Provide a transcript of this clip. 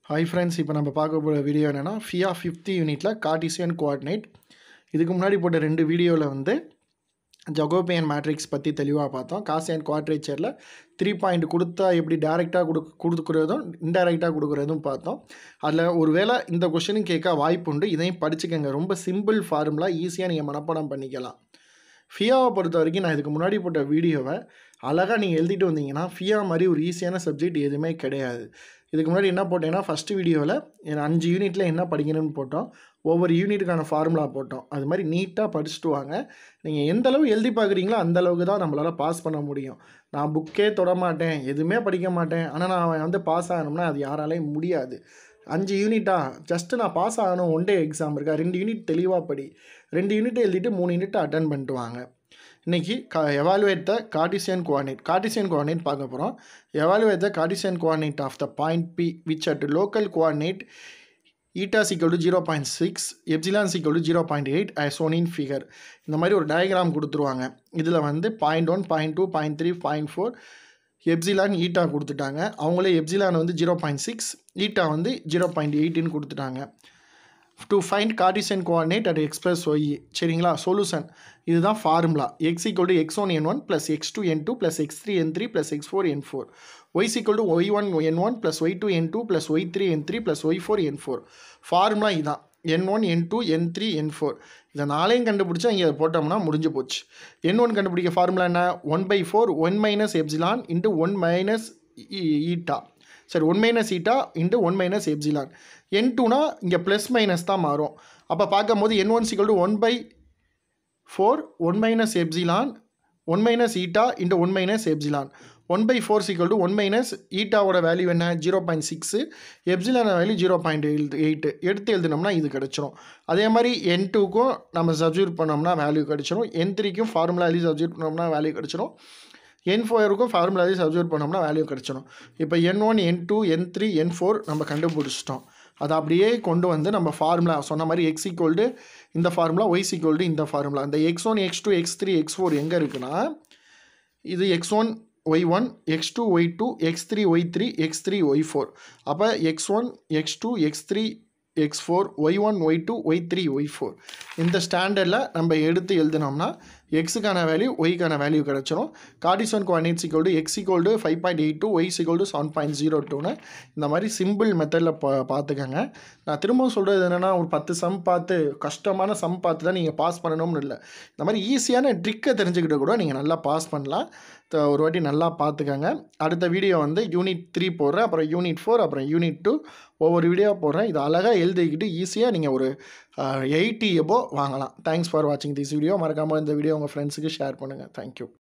Hi friends, இப்போ நம்ம பார்க்க போகிற வீடியோ என்னென்னா FIA 5th யூனிட்டில் Cartisan Co-Ordinate. இதுக்கு முன்னாடி போட்ட 2 வீடியோவில் வந்து ஜகோபியன் மேட்ரிக்ஸ் பற்றி தெளிவாக பார்த்தோம். Cartisan quadratureல 3 பாயிண்ட் கொடுத்தா எப்படி டேரெக்டாக கொடுக்குறதும் இன்டைரக்டாக கொடுக்குறதும் பார்த்தோம். அதில் ஒரு வேளை இந்த கொஷினும் கேட்க வாய்ப்பு உண்டு. இதையும் படிச்சுக்கங்க. ரொம்ப சிம்பிள் ஃபார்முலா, ஈஸியாக நீங்கள் மனப்பாடம் பண்ணிக்கலாம். ஃபியாவை பொறுத்த வரைக்கும் நான் இதுக்கு முன்னாடி போட்ட வீடியோவை அழகாக நீங்கள் எழுதிட்டு வந்தீங்கன்னா ஃபியா மாதிரி ஒரு ஈஸியான சப்ஜெக்ட் எதுவுமே கிடையாது. இதுக்கு முன்னாடி என்ன போட்டேன்னா ஃபஸ்ட்டு வீடியோவில் 5 யூனிட்டில் என்ன படிக்கணும்னு போட்டோம், ஒவ்வொரு யூனிட்டுக்கான ஃபார்முலா போட்டோம். அது மாதிரி நீட்டாக படிச்சுட்டு வாங்க. நீங்கள் எந்த அளவு எழுதி பார்க்குறீங்களோ அந்த அளவுக்கு தான் நம்மளால் பாஸ் பண்ண முடியும். நான் புக்கே தொட மாட்டேன், எதுவுமே படிக்க மாட்டேன், ஆனால் நான் வந்து பாஸ் ஆகணும்னா அது யாராலையும் முடியாது. 5 யூனிட்டா ஜஸ்ட்டு நான் பாஸ் ஆகணும், ஒன் டே எக்ஸாம் இருக்கா, 2 யூனிட் தெளிவாக படி, 2 யூனிட் எழுதிட்டு 3 யூனிட் அட்டன் பண்ணிட்டு வாங்க. இன்றைக்கி evaluate the Cartisan Co-Ordinate. Cartisan Co-Ordinate பார்க்க போகிறோம். Evaluate the Cartisan Co-Ordinate of the point P which at local coordinate eta is equal to 0.6, epsilon is equal to 0.8 as shown in figure. இந்த மாதிரி ஒரு diagram கொடுத்துருவாங்க. இதில் வந்து 0.1, 0.2, 0.3, 0.4 epsilon eta கொடுத்துட்டாங்க. அவங்களே எப்சிலான் வந்து 0.6, ஈட்டா வந்து 0.8ன்னு கொடுத்துட்டாங்க. To find Cartisan coordinate at x plus y. சரிங்களா? சொல்யூஷன் இதுதான் formula. x equal to x1 n1 plus x2 n2 plus x3 n3 plus x4 n4. y equal to y1 n1 plus y2 n2 plus y3 n3 plus y4 n4. Formula இதான். n1 n2 n3 n4. இதை நாளையும் கண்டுபிடிச்சா இங்கே போட்டோம்னா முடிஞ்சு போச்சு. n1 கண்டுபிடிக்க formula என்ன? 1/4 1 minus epsilon into 1 minus eta. சரி, 1 minus eta into 1 minus epsilon. n2னா இங்கே ப்ளஸ் மைனஸ் தான் மாறும். அப்போ பார்க்கும் போது n1 equal to 1/4 1 minus epsilon 1 minus eta into 1 minus epsilon. 1/4 equal to 1 minus ஈட்டாவோட வேல்யூ என்ன? 0.6, எப்சிலான வேல்யூ 0.8 எடுத்து எழுதினோம்னா இது கிடச்சிரும். அதே மாதிரி n2க்கும் நம்ம சப்ஸ்டிட்யூட் பண்ணோம்னா வேல்யூ கிடச்சிரும். n3க்கும் ஃபார்முலா எழுதி சப்ஸ்டிட்யூட் பண்ணோம்னா வேல்யூ கிடச்சிரும். n4க்கும் ஃபார்முலா எழுதி சப்ஸ்டிட்யூட் பண்ணோம்னா வேல்யூ கிடச்சிரும். இப்போ n1 n2 n3 n4 நம்ம கண்டுபிடிச்சிட்டோம். அதை அப்படியே கொண்டு வந்து நம்ம ஃபார்முலா சொன்ன மாதிரி x equal to இந்த ஃபார்முலா, y equal to இந்த ஃபார்முலா. இந்த x1 x2 x3 x4 எங்கே இருக்குன்னா இது x1 y1 x2 y2 x3 y3 x3 y4. அப்போ x1 x2 x3 x4 y1 y2 y3 y4 இந்த ஸ்டாண்டர்டில் நம்ம எடுத்து எழுதினோம்னா எக்ஸுக்கான வேல்யூ ஒய்க்கான வேல்யூ கிடச்சிரும். Cartisan coordinates equal to x equal to 5.82 y equal to 7.02ன்னு இந்த மாதிரி சிம்பிள் மெத்தடில் பார்த்துக்கங்க. நான் திரும்ப சொல்கிறது என்னென்னா, ஒரு 10 சம் பார்த்து கஷ்டமான சம் பார்த்து தான் நீங்கள் பாஸ் பண்ணணும்னு இல்லை. இந்த மாதிரி ஈஸியான ட்ரிக்கை தெரிஞ்சுக்கிட்டு கூட நீங்கள் நல்லா பாஸ் பண்ணலாம். ஒரு வாட்டி நல்லா பார்த்துக்கங்க. அடுத்த வீடியோ வந்து யூனிட் 3 போடுறேன், அப்புறம் யூனிட் 4, அப்புறம் யூனிட் 2 ஒவ்வொரு வீடியோ போடுறேன். இது அழகாக எழுதிக்கிட்டு ஈஸியாக நீங்கள் ஒரு 80 எபோ வாங்கலாம். தேங்க்ஸ் ஃபார் வாட்சிங் திஸ் வீடியோ. மறக்காமல் இந்த வீடியோ உங்கள் ஃப்ரெண்ட்ஸுக்கு ஷேர் பண்ணுங்கள். தேங்க்யூ.